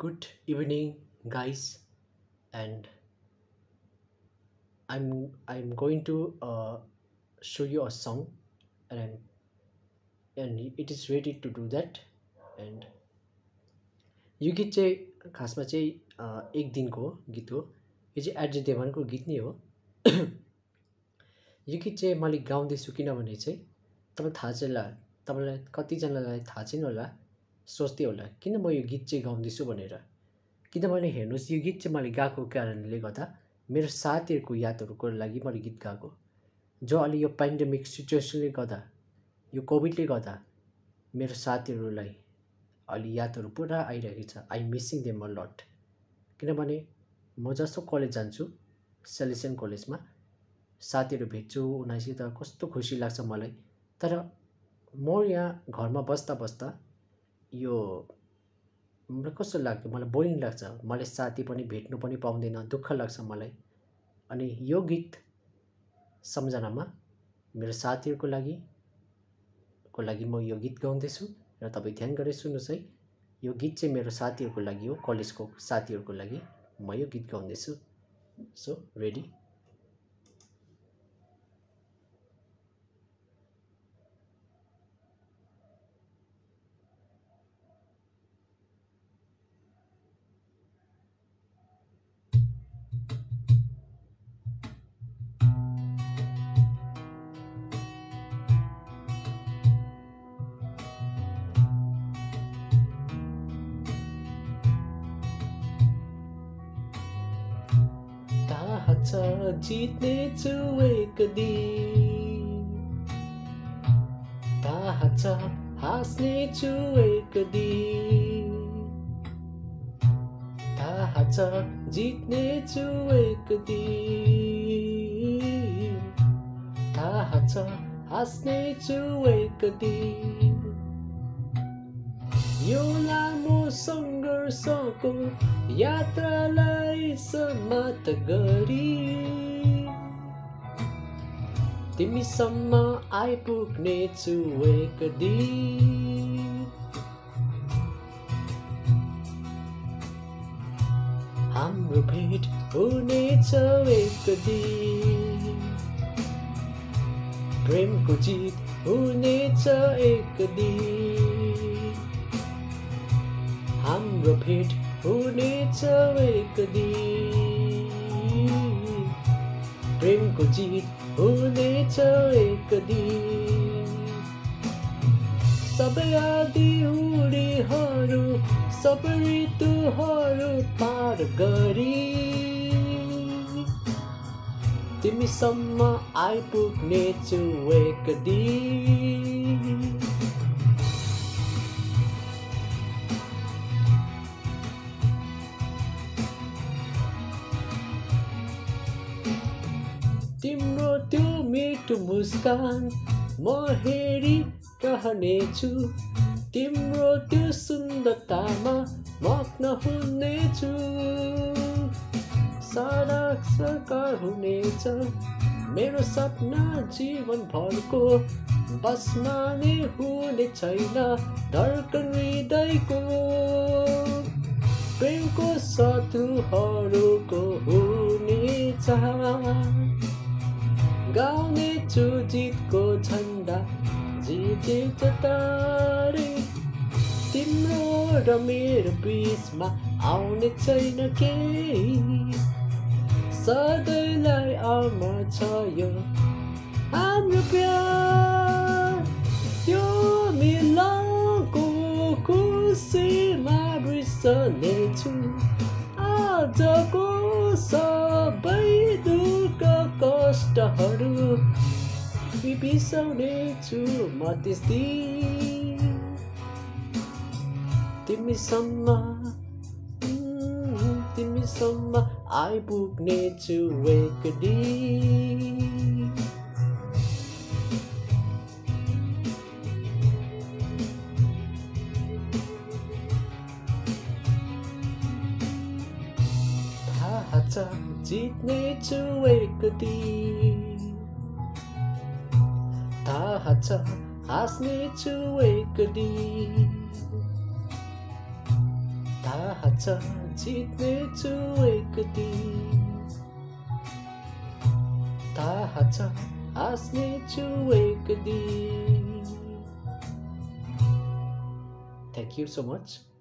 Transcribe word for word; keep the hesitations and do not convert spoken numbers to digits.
Good evening, guys, and I'm I'm going to uh, show you a song, and I'm, and it is ready to do that. And यो गीत चाहिँ खासमा चाहिँ a, एक दिनको गीत हो। यो चाहिँ आरजे देवानको गीत नै हो। यो गीत चाहिँ मैले गाउँदैछु किनभने चाहिँ तपाईँलाई थाहा छैन होला, तपाईँलाई कतिजनालाई थाहा छैन होला, सोच्दै होला किन म यो गीत चाहिँ गाउँदैछु भनेर। किनभने हेर्नुहोस्, यो गीत चाहिँ मैले गाएको कारणले गर्दा मेरो साथीहरूको यादहरूको लागि मैले गीत गाएको, जो अलि यो पेन्डेमिक सिचुएसनले गर्दा, यो कोभिडले गर्दा मेरो साथीहरूलाई अलि यादहरू पुरा आइरहेको छ। I missing them a lot. किनभने म जस्तो कलेज जान्छु, सेलेसन कलेजमा साथीहरू भेट्छु, उनीहरूसित कस्तो खुसी लाग्छ मलाई। तर म यहाँ घरमा बस्दा बस्दा यो मलाई कस्तो लाग्यो, मलाई बोरिङ लाग्छ, मलाई साथी पनि भेट्नु पनि पाउँदैन, दुःख लाग्छ मलाई। अनि यो गीत सम्झनामा मेरो साथीहरूको लागि को लागि म यो गीत गाउँदैछु र तपाईँ ध्यान गरेर सुन्नुहोस् है। यो गीत चाहिँ मेरो साथीहरूको लागि हो, कलेजको साथीहरूको लागि म यो गीत गाउँदैछु। So ready. थाहा छ जित्ने छु एक दिन, थाहा छ हाँस्ने छु एक दिन, थाहा छ जित्ने छु एक दिन, थाहा छ हाँस्ने छु एक दिन। यो लामो सङ्घर्षको यात्रालाई समाप्त गरी तिमीसम्म आइपुग्ने छु एक दिन। हाम्रो भेट हुनेछ एक दिन, प्रेमको जित हुनेछ एक दिन। हाम्रो भेट हुनेछ एक दिन, प्रेमको जित हुनेछ एक दिन। सबै आदि उडीहरू, सबै ऋतुहरू पार गरी तिमीसम्म आइपुग्ने छु एक दिन। तिम्रो त्यो मिठो मुस्कान म हेरिरहनेछु, तिम्रो त्यो सुन्दरतामा मग्न हुनेछु। सडक सरकार हुनेछ मेरो सपना जीवनभरको, बसमा नै हुने छैन धड्कन हृदयको। प्रेमको शत्रुहरूको हुनेछ, गाउने छु जितको झन्डा जितेछ तारे। तिम्रो र मेरो बिचमा आउने छैन केही, सधैँलाई अमर छ यो हाम्रो प्यार। त्यो मिलनको खुसीमा बिर्सनेछु आजको सबै दुःख कष्टहरू, बिर्सनेछु म त्यस दिन। तिमीसम्म तिमीसम्म आइपुग्ने छु एक दिन। थाहा छ जित्ने छु एक दिन, थाहा छ हाँस्ने छु एक दिन, थाहा छ जित्नेछु एक दिन, थाहा छ हाँस्नेछु एक दिन। Thank you so much.